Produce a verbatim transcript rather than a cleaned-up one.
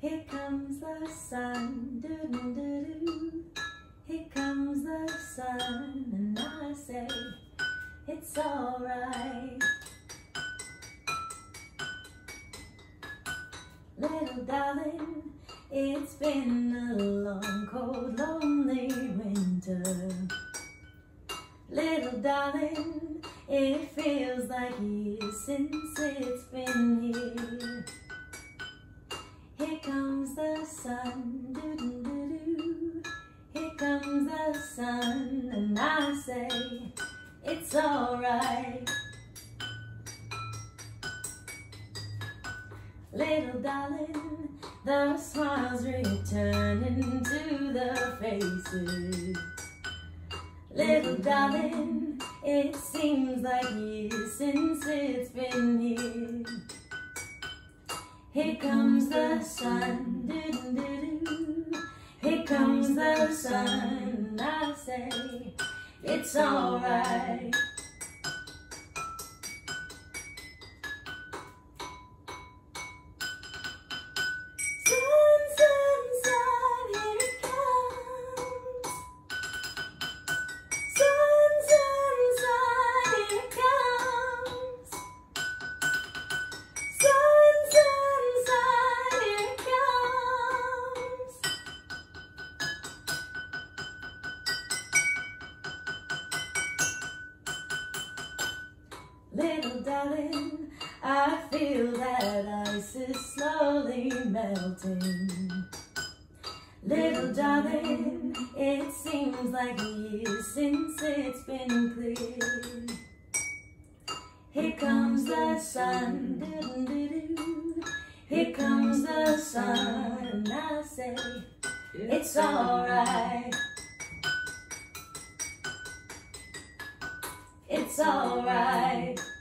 Here comes the sun, doo-doo-doo-doo. Here comes the sun, and I say, it's alright. Little darling, it's been a long, cold, lonely winter. Little darling, it feels like years since it's been here. Here comes the sun, doo-doo-doo-doo. Here comes the sun, and I say, it's alright. Little darling, the smiles returning to the faces. Little darling, it seems like years since it's been here. Here comes the sun, doo-doo-doo-doo. Here comes the sun, and I say, it's alright. Sun, sun, sun, here it comes. Sun, sun, sun, here it comes. Sun, sun, sun, here it comes. Little darling, I feel that ice is slowly melting. Little darling, it seems like years since it's been clear. Here comes the sun, doo-doo-doo-doo. Here comes the sun, and I say, it's alright. It's alright.